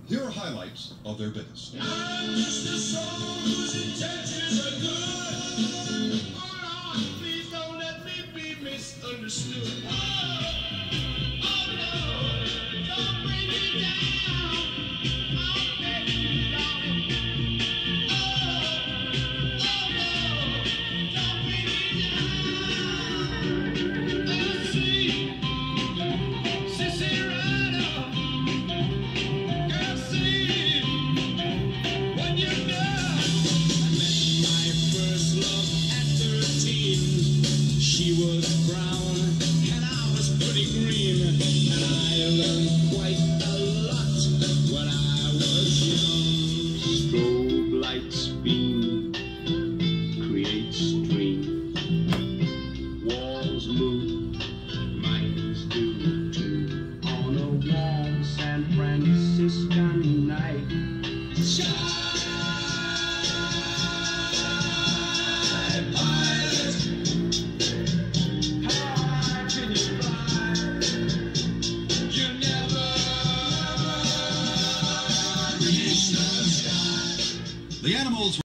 Here are highlights of their biggest. I'm just a soul whose intentions are good. Oh Lord, please don't let me be misunderstood. Oh Lord, don't bring me down. I'll let you down. Oh Lord, don't bring me down. Oh, sweet Sissy Rider. Girl, see, when you're done. I met my first love at 13. She was brown and I was pretty green, and I learned quite a lot when I was young. Strobe lights beam, creates dream. Walls move, minds do too. On a warm San Franciscan night, shine, pilot. How high can you fly? You never reach the sky. The Animals